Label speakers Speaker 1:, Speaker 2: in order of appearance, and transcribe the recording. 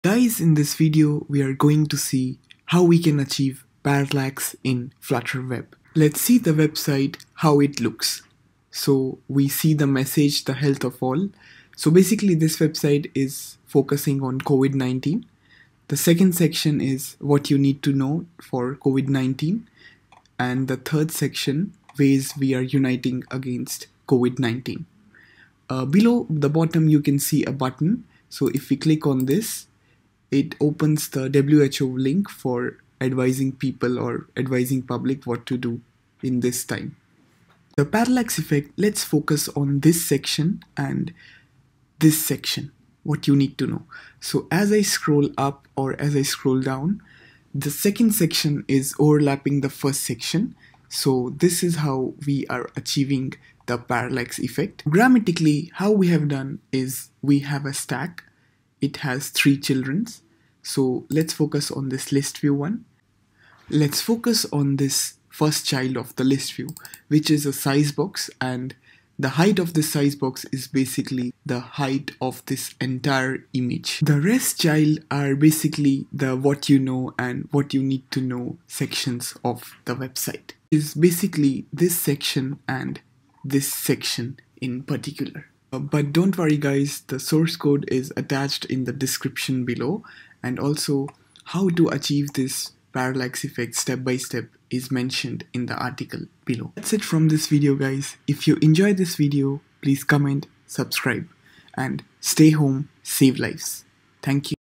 Speaker 1: Guys, in this video we are going to see how we can achieve parallax in Flutter web. Let's see the website, how it looks. So we see the message, the health of all. So basically this website is focusing on COVID-19. The second section is what you need to know for COVID-19. And the third section, ways we are uniting against COVID-19. Below the bottom you can see a button. So if we click on this, it opens the WHO link for advising people or advising public what to do in this time. The parallax effect, let's focus on this section and this section, what you need to know. So as I scroll up or as I scroll down, the second section is overlapping the first section. So this is how we are achieving the parallax effect. Grammatically, how we have done is we have a stack. It has 3 children. So let's focus on this list view one. Let's focus on this first child of the list view, which is a size box, and the height of this size box is basically the height of this entire image. The rest child are basically the what you know and what you need to know sections of the website. Is basically this section and this section in particular. But don't worry guys, the source code is attached in the description below, and also how to achieve this parallax effect step by step is mentioned in the article below. That's it from this video guys. If you enjoyed this video, please comment, subscribe, and stay home, save lives. Thank you.